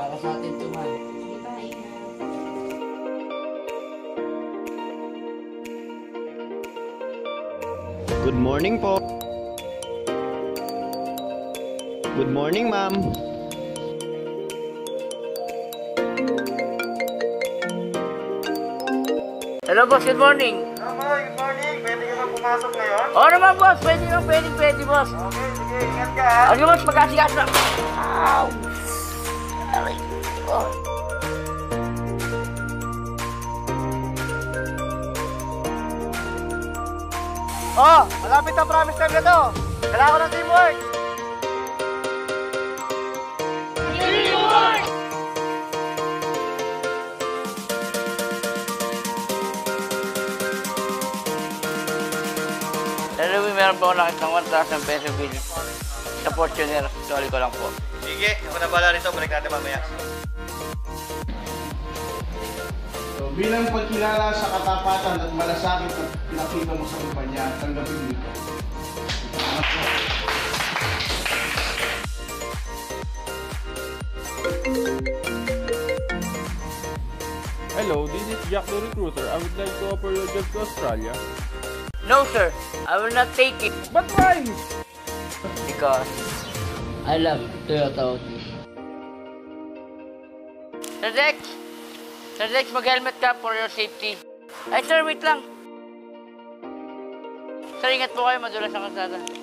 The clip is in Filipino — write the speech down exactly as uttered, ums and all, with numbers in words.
para sa atin ito, man. Sige pa, ingat. Good morning po. Good morning, ma'am. Hello, boss. Good morning. Hello, good morning. Pwede ka bang pumasok ngayon? Oo naman, boss. Pwede naman, pwede, pwede, boss. Okay, sige, ingat ka ha. Ano, boss? Magkasigas na. Ow! Aray. Oh. Oh, malapit ang promise time na to. Kailangan ko ng teamwork. Teamwork! Hello, meron po ako nakitang one thousand peso bill sa Fortuner. Sorry ko lang po. Sige, ako na bala rito. Balik natin mamaya. So, bilang pagkilala sa katapatan at malasakit na pinakita mo sa kumpanya, tanggapin dito. Salamat po. Hello, this is Jack the Recruiter. I would like to offer you a job to Australia. No, sir. I will not take it. But why? Because I love Toyota Autos. Sir Dex! Sir Dex, mag-helmet ka for your safety. Ay, sir, wait lang. Sir, ingat po kayo. Madulas ang kalsada.